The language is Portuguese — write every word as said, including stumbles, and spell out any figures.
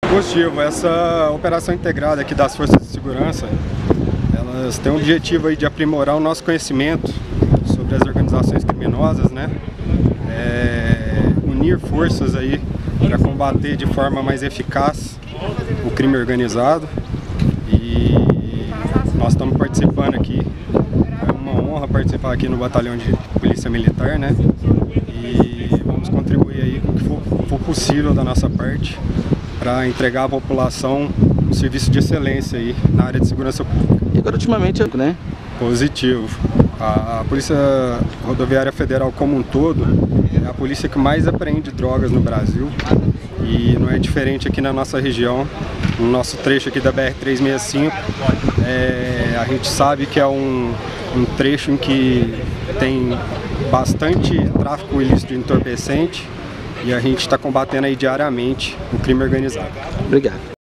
Positivo, essa operação integrada aqui das Forças de Segurança, elas têm o objetivo aí de aprimorar o nosso conhecimento sobre as organizações criminosas, né? É, unir forças aí para combater de forma mais eficaz o crime organizado. E nós estamos participando aqui, é uma honra participar aqui no Batalhão de Polícia Militar, né? E vamos contribuir aí com o que for, for possível da nossa parte para entregar à população um serviço de excelência aí na área de segurança pública. E agora ultimamente, né? Positivo. A, a Polícia Rodoviária Federal como um todo é a polícia que mais apreende drogas no Brasil e não é diferente aqui na nossa região. No nosso trecho aqui da B R trezentos e sessenta e cinco, é, a gente sabe que é um, um trecho em que tem bastante tráfico ilícito de entorpecente e a gente está combatendo aí diariamente o crime organizado. Obrigado.